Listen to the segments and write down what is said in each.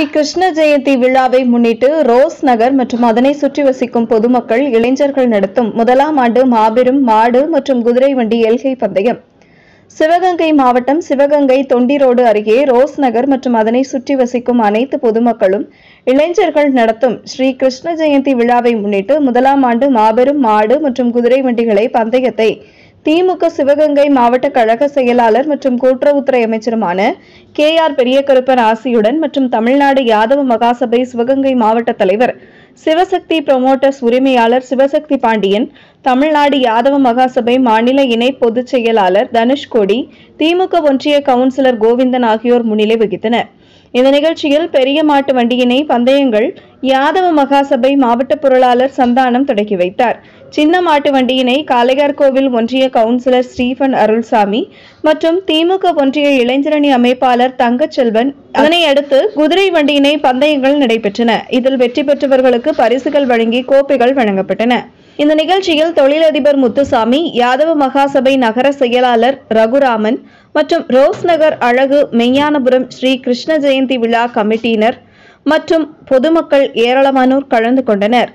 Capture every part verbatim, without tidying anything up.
ஸ்ரீ கிருஷ்ண ஜெயந்தி விழாவை முன்னிட்டு ரோஸ் நகர் மற்றும் அதனை சுற்றி வசிக்கும் பொதுமக்கள் இளைஞர்கள் நடத்தும் முதலாம் ஆண்டு மாபெரும் மாடு மற்றும் குதிரை வண்டி எல்கை பந்தயம் சிவகங்கை மாவட்டம் சிவகங்கை தொண்டி ரோடு அருகே ரோஸ் நகர் மற்றும் அதனை சுற்றி வசிக்கும் அனைத்து பொதுமக்களும் இளைஞர்கள் நடத்தும் ஸ்ரீ கிருஷ்ண ஜெயந்தி விழாவை முன்னிட்டு முதலாம் ஆண்டு மாபெரும் மாடு மற்றும் குதிரை வண்டிகளை பந்தயத்தை திமுக சிவகங்கை மாவட்ட கழக செயலாளர் மற்றும் கூட்டுறவுத்துறை அமைச்சருமான கே ஆர் பெரியகருப்பன் ஆசியுடன் மற்றும் தமிழ்நாடு யாதவ மகாசபை சிவகங்கை மாவட்ட தலைவர் சிவசக்தி புரோமோட்டர்ஸ் உரிமையாளர் சிவசக்தி பாண்டியன், தமிழ்நாடு யாதவ மகாசபை மாநில இணை பொதுச் செயலாளர் தனுஷ்கோடி, திமுக ஒன்றிய கவுன்சிலர் கோவிந்தன் ஆகியோர் முன்னிலை வகித்தனர். இந்த நிகழ்ச்சியில் பெரிய மாட்டு வண்டியினை பந்தயங்கள் யாதவ மகாசபை மாவட்ட பொருளாளர் சந்தானம் தொடக்கி வைத்தார். சின்ன மாட்டு வண்டியினை காளையார்கோவில் ஒன்றிய கவுன்சிலர் ஸ்டீபன் அருள்சாமி மற்றும் திமுக ஒன்றிய இளைஞரணி அமைப்பாளர் தங்கச்செல்வன், அதனை அடுத்து குதிரை வண்டியினை பந்தயங்கள் நடைபெற்றன. இதில் வெற்றி பெற்றவர்களுக்கு பரிசுகள் வழங்கி கோப்பைகள் வழங்கப்பட்டன. இந்த நிகழ்ச்சியில் தொழிலதிபர் முத்துசாமி, யாதவ மகாசபை நகர செயலாளர் ரகுராமன் மற்றும் ரோஸ் நகர் அழகு மெய்ஞானபுரம் ஸ்ரீ கிருஷ்ண ஜெயந்தி விழா கமிட்டியினர் மற்றும் பொதுமக்கள் ஏராளமானோர் கலந்து கொண்டனர்.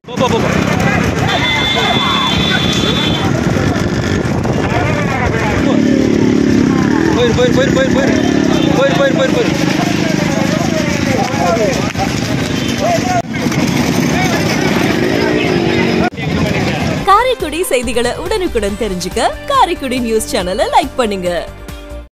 காரைக்குடி செய்திகளை உடனுக்குடன் தெரிஞ்சுக்க காரைக்குடி நியூஸ் சேனலை லைக் பண்ணுங்க.